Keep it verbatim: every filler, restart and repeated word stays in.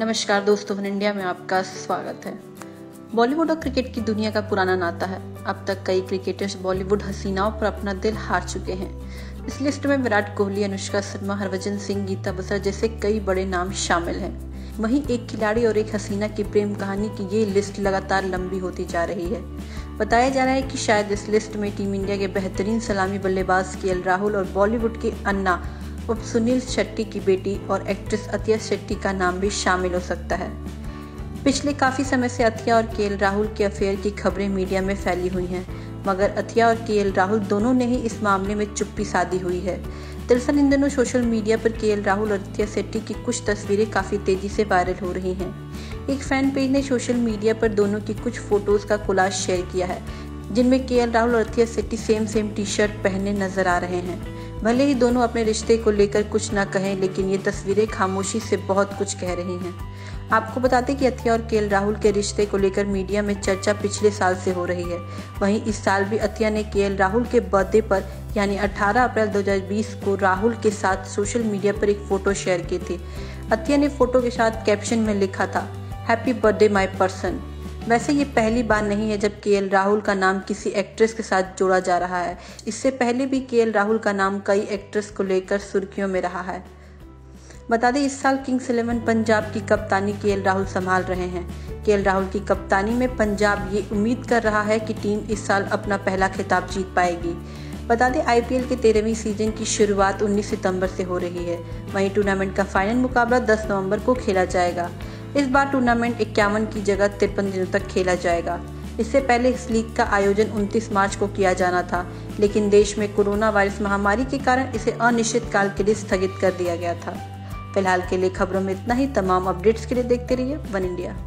नमस्कार दोस्तों, one India में आपका स्वागत है। बॉलीवुड और क्रिकेट की दुनिया का पुराना नाता है। अब तक कई क्रिकेटर्स बॉलीवुड हसीनाओं पर अपना दिल हार चुके हैं। इस लिस्ट में विराट कोहली, अनुष्का शर्मा, हरभजन सिंह, गीता बसरा जैसे कई बड़े नाम शामिल हैं। वहीं एक खिलाड़ी और एक हसीना की प्रेम कहानी की ये लिस्ट लगातार लंबी होती जा रही है। बताया जा रहा है कि शायद इस लिस्ट में टीम इंडिया के बेहतरीन सलामी बल्लेबाज केएल राहुल और बॉलीवुड के अन्ना उप सुनील शेट्टी की बेटी और एक्ट्रेस अतिया शेट्टी का नाम भी शामिल हो सकता है। पिछले काफी समय से अतिया और केएल राहुल के अफेयर की खबरें मीडिया में फैली हुई हैं, मगर अतिया और केएल राहुल दोनों ने ही इस मामले में चुप्पी साधी हुई है। दरअसल इन दिनों सोशल मीडिया पर केएल राहुल और अतिया शेट्टी की कुछ तस्वीरें काफी तेजी से वायरल हो रही हैं। एक फैन पेज ने सोशल मीडिया पर दोनों की कुछ फोटोज का कोलाज शेयर किया है, जिनमें केएल राहुल और Athiya Shetty same same T shirt पहने नजर आ रहे हैं। भले ही दोनों अपने रिश्ते को लेकर कुछ ना कहें, लेकिन ये तस्वीरें खामोशी से बहुत कुछ कह रही हैं। आपको बता दें कि अतिया और केएल राहुल के रिश्ते को लेकर मीडिया में चर्चा पिछले साल से हो रही है। वहीं इस साल भी अतिया ने केएल राहुल के बर्थडे पर यानी अठारह अप्रैल दो हज़ार बीस को राहुल के साथ सोशल मीडिया पर एक फोटो शेयर की थी। अतिया ने फोटो के साथ कैप्शन में लिखा था, हैप्पी बर्थडे माई पर्सन। वैसे ये पहली बार नहीं है जब केएल राहुल का नाम किसी एक्ट्रेस के साथ जोड़ा जा रहा है। इससे पहले भी केएल राहुल का नाम कई एक्ट्रेस को लेकर सुर्खियों में रहा है। बता दें, इस साल किंग्स इलेवन पंजाब की कप्तानी केएल राहुल संभाल रहे हैं। केएल राहुल की कप्तानी में पंजाब ये उम्मीद कर रहा है कि टीम इस साल अपना पहला खिताब जीत पाएगी। बता दें, आईपीएल के तेरहवीं सीजन की शुरुआत उन्नीस सितंबर से हो रही है। वहीं टूर्नामेंट का फाइनल मुकाबला दस नवंबर को खेला जाएगा। इस बार टूर्नामेंट इक्यावन की जगह तिरपन दिनों तक खेला जाएगा। इससे पहले इस लीग का आयोजन उनतीस मार्च को किया जाना था, लेकिन देश में कोरोना वायरस महामारी के कारण इसे अनिश्चित काल के लिए स्थगित कर दिया गया था। फिलहाल के लिए खबरों में इतना ही। तमाम अपडेट्स के लिए देखते रहिए वन इंडिया।